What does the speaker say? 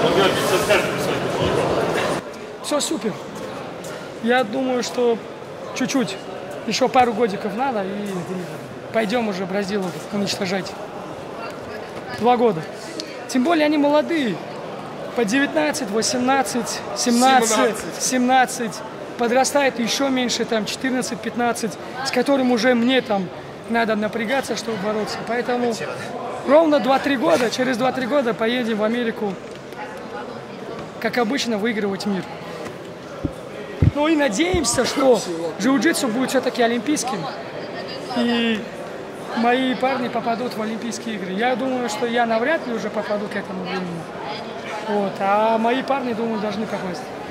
Все супер. Я думаю, что чуть-чуть, еще пару годиков надо, и пойдем уже Бразилию уничтожать. 2 года. Тем более они молодые. По 19, 18, 17. Подрастает еще меньше, там 14-15, с которым уже мне там надо напрягаться, чтобы бороться. Поэтому ровно 2-3 года, через 2-3 года поедем в Америку, как обычно, выигрывать мир. Ну и надеемся, что джиу-джитсу будет все-таки олимпийским, и мои парни попадут в Олимпийские игры. Я думаю, что я навряд ли уже попаду к этому времени. Вот. А мои парни, думаю, должны попасть.